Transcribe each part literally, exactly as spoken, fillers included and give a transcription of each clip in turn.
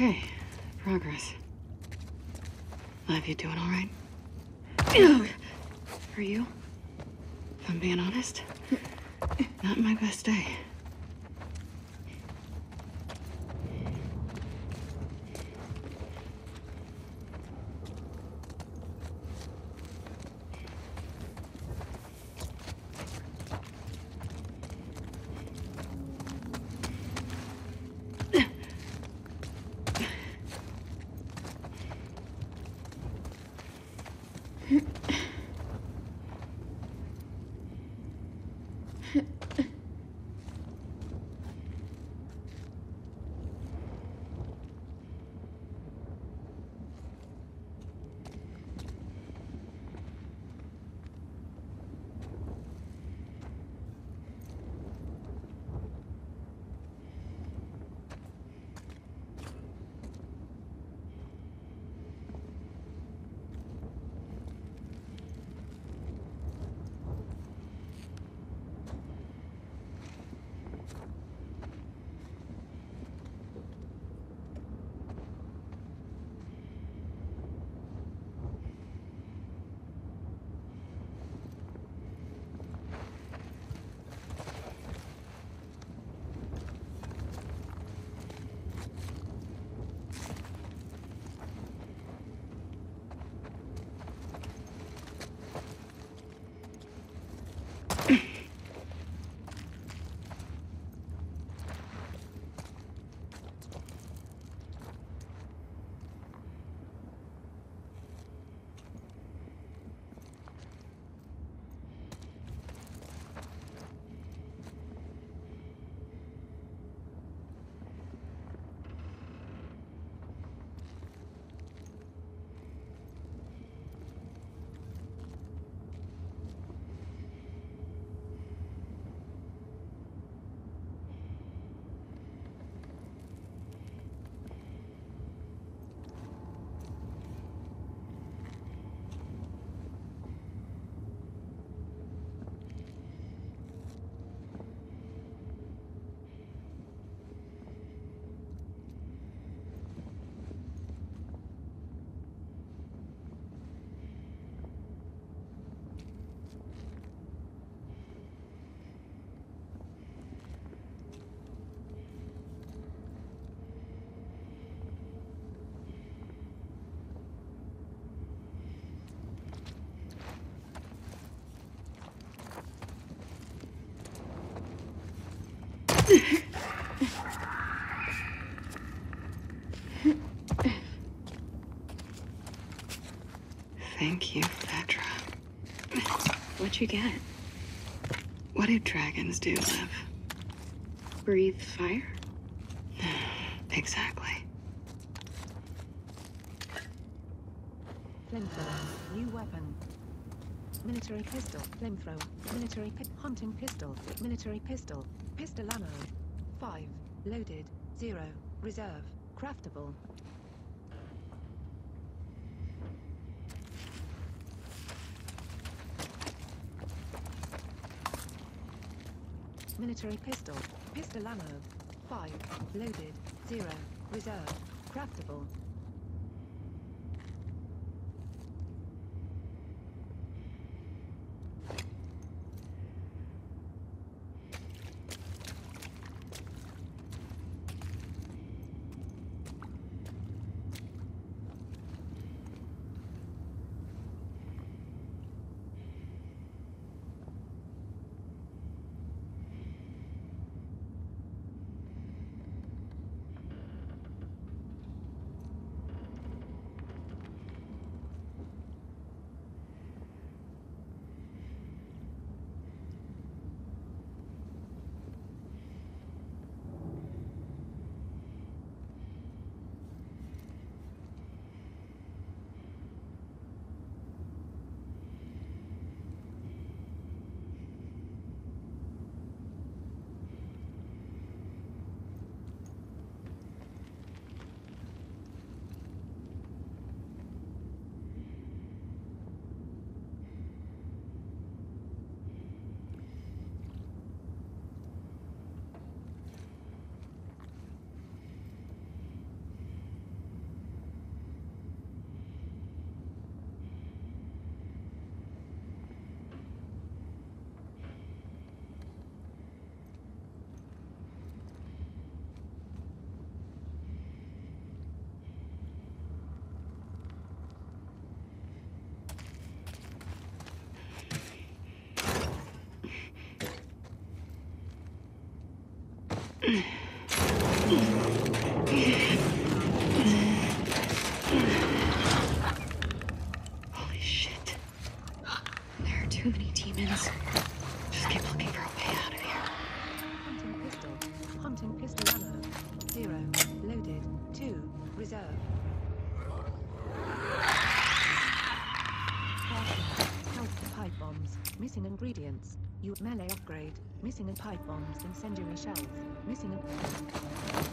Okay, progress. Liv, you doing all right? For you? If I'm being honest, not my best day. Thank you, Fedra. What'd you get? What do dragons do, Liv? Breathe fire? Exactly. Flamethrower. New weapon. Military pistol. Flamethrower. Military pit. Hunting pistol. Military pistol. Pistol ammo. five. Loaded. zero. Reserve. Craftable. Military pistol. Pistol ammo. five. Loaded. zero. Reserve. Craftable. Missing ingredients. You melee upgrade. Missing a pipe bombs, incendiary shells. Missing a...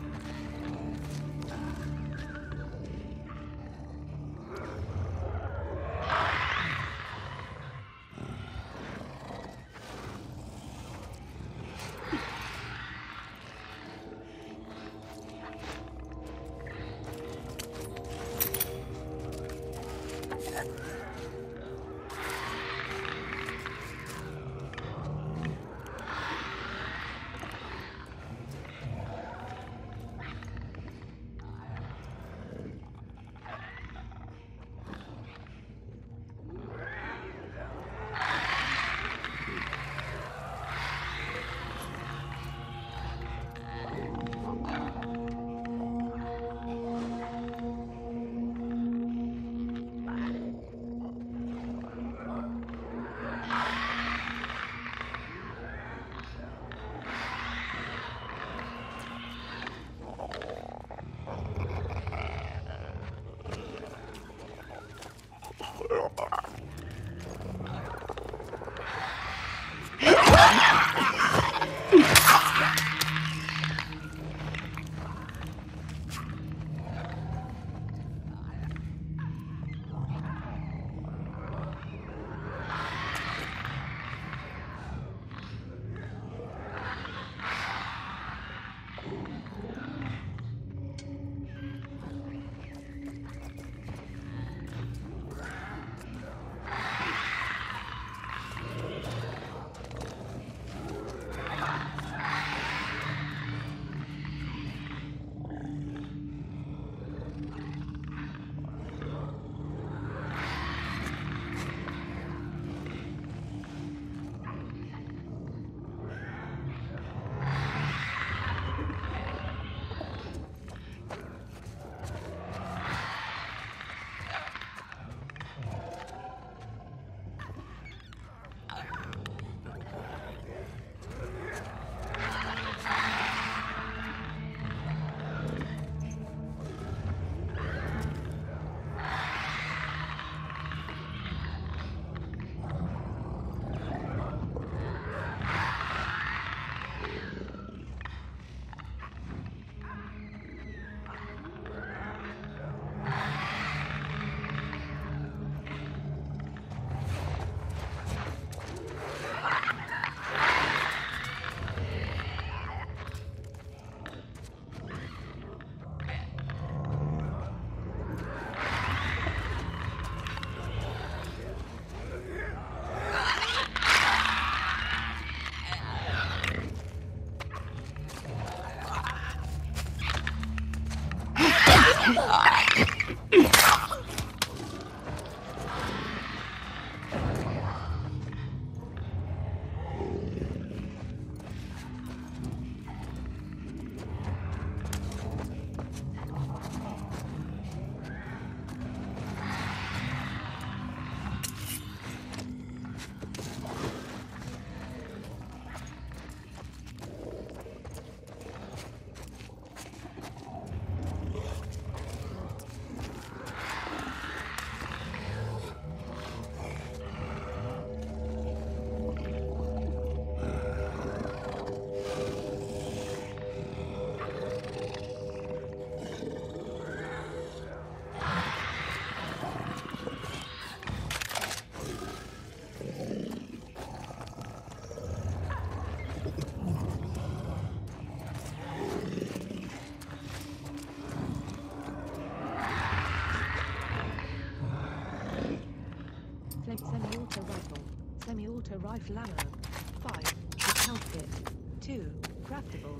Semi-auto rifle. Semi-auto rifle ammo. five. Health kit. two. Craftable.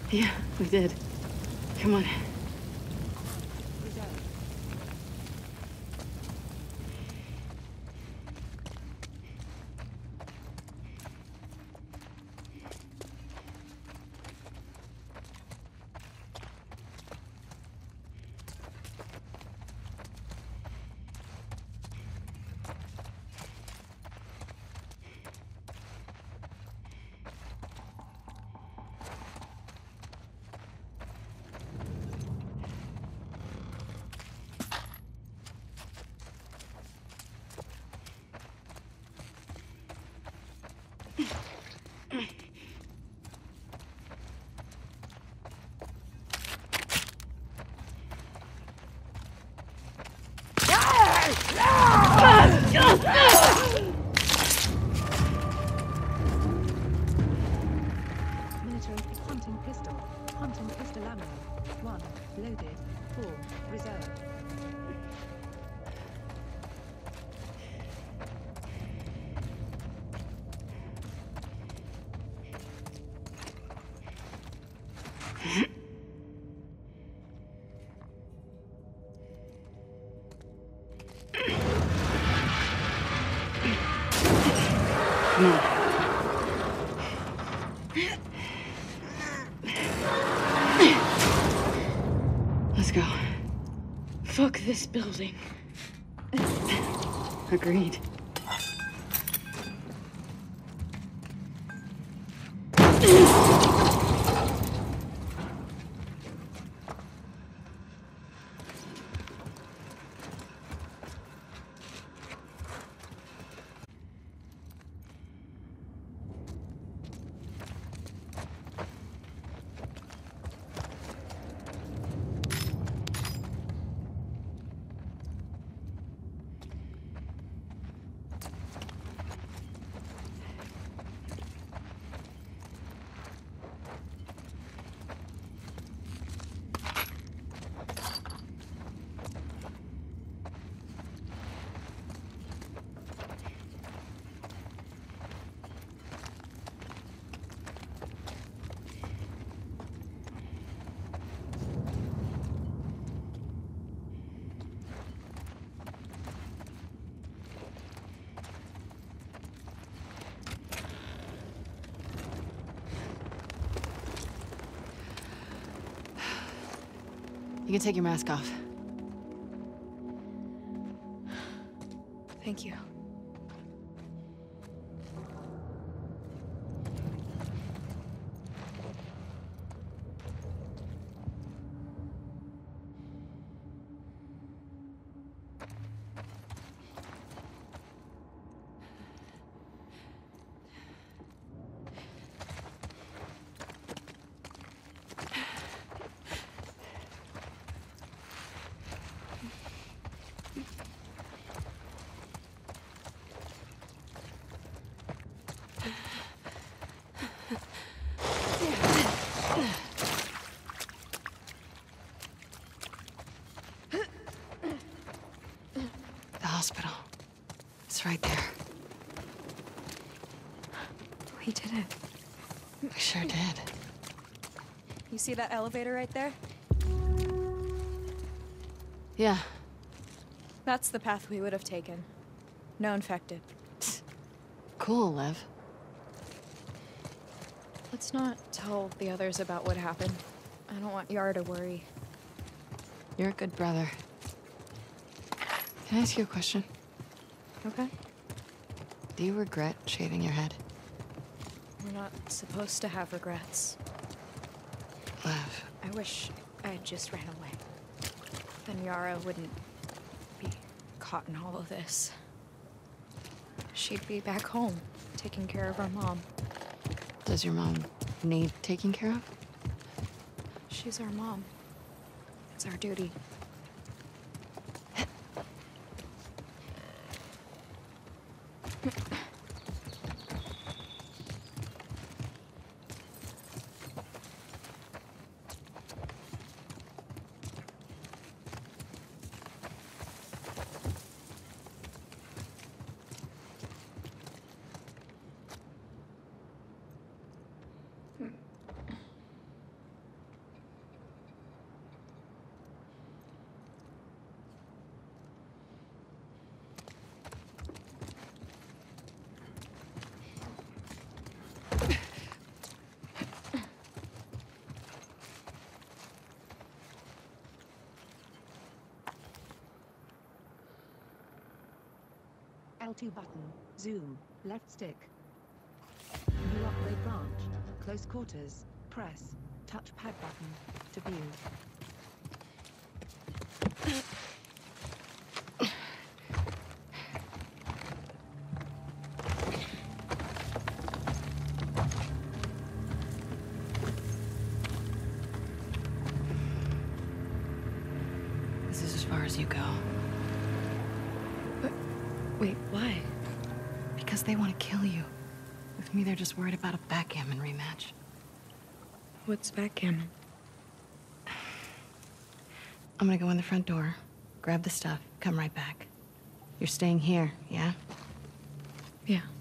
Yeah, we did. Come on. Reserve. Military hunting pistol. Hunting pistol ammo. One. Loaded. Four. Reserve. Come on. Let's go. Fuck this building. Agreed. You can take your mask off. Thank you. The hospital. It's right there. We did it. We sure did. You see that elevator right there? Yeah. That's the path we would have taken. No infected. Cool, Lev. Let's not tell the others about what happened. I don't want Yara to worry. You're a good brother. Can I ask you a question? Okay? Do you regret shaving your head? We're not supposed to have regrets. Lev. I wish I had just ran away. Then Yara wouldn't be caught in all of this. She'd be back home, taking care of our mom. Does your mom need taking care of? She's our mom. It's our duty. two button. Zoom. Left stick. New upgrade branch. Close quarters. Press. Touchpad button. To view. This is as far as you go. But, wait, why? Because they want to kill you. With me, they're just worried about a backgammon rematch. What's backgammon? I'm gonna go in the front door, grab the stuff, come right back. You're staying here, yeah? Yeah.